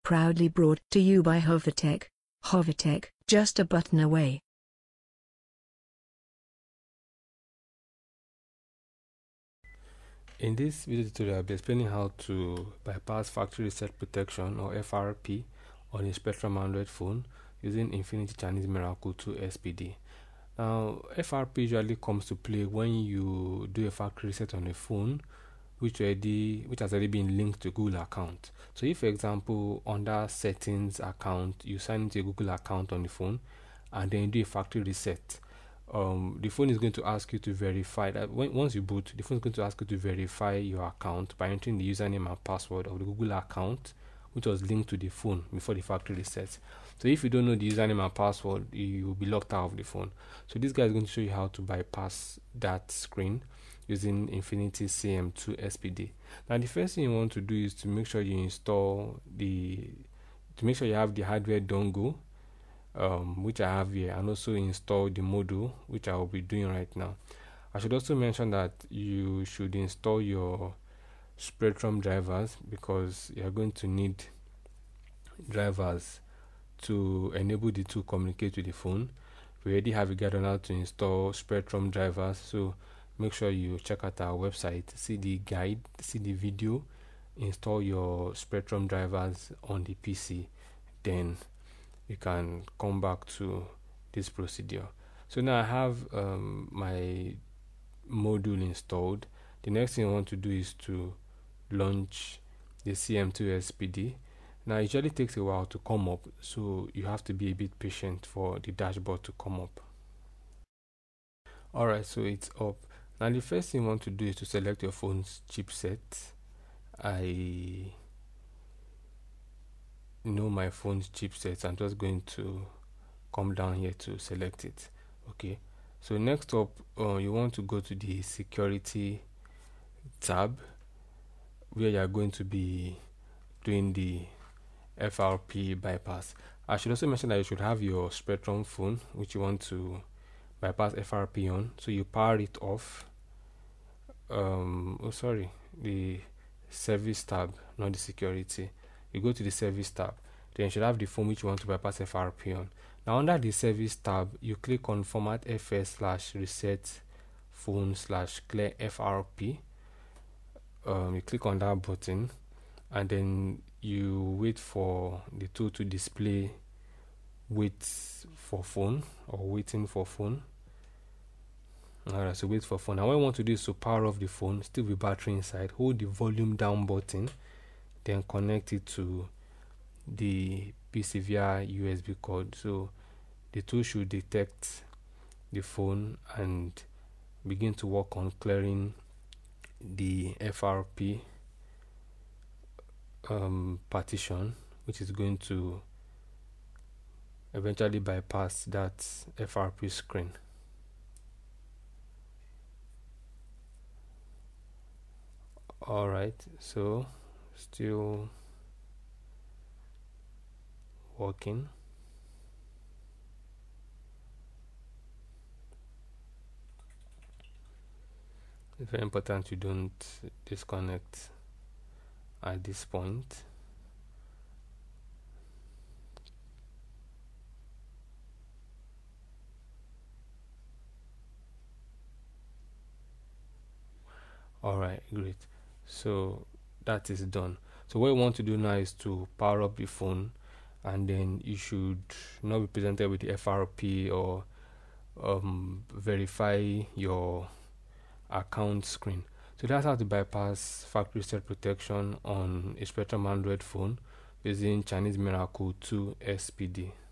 proudly brought to you by Hovertech. Hovertech, just a button away. In this video tutorial, I'll be explaining how to bypass factory reset protection or FRP on a Spreadtrum Android phone using Infinity Chinese Miracle II SPD. Now, FRP usually comes to play when you do a factory reset on a phone which has already been linked to a Google account. So if, for example, under settings account, you sign into a Google account on the phone and then you do a factory reset, the phone is going to ask you to verify that once you boot, the phone is going to ask you to verify your account by entering the username and password of the Google account which was linked to the phone before the factory reset. So if you don't know the username and password, you will be locked out of the phone. So this guy is going to show you how to bypass that screen using Infinity CM2 SPD. Now the first thing you want to do is to make sure you install you have the hardware dongle, which I have here, and also install the module, which I will be doing right now. I should also mention that you should install your Spreadtrum drivers because you are going to need drivers to enable the two communicate with the phone. We already have a guide on how to install Spreadtrum drivers, so make sure you check out our website, see the guide, see the video, install your Spreadtrum drivers on the PC, then you can come back to this procedure. So now I have my module installed. The next thing I want to do is to launch the CM2 SPD. Now it usually takes a while to come up, so you have to be a bit patient for the dashboard to come up. Alright, so it's up. Now the first thing you want to do is to select your phone's chipset. I know my phone's chipset. I'm just going to come down here to select it. Okay, so next up, you want to go to the security tab where you are going to be doing the FRP bypass. I should also mention that you should have your Spreadtrum phone which you want to bypass FRP on, so you power it off. The service tab, not the security. You go to the service tab, then you should have the phone which you want to bypass FRP on. Now under the service tab, you click on format fs/reset phone/clear FRP. You click on that button and then you wait for the tool to display wait for phone or waiting for phone. Alright, so wait for phone. Now what I want to do is to power off the phone, still with battery inside, hold the volume down button, then connect it to the PC via USB cord. So the tool should detect the phone and begin to work on clearing the FRP partition, which is going to eventually bypass that FRP screen. Alright, so still working. It's very important you don't disconnect at this point. Alright, great. So that is done. So what you want to do now is to power up the phone, and then you should not be presented with the FRP or verify your account screen. So that's how to bypass factory reset protection on a Spreadtrum Android phone using Chinese Miracle II SPD.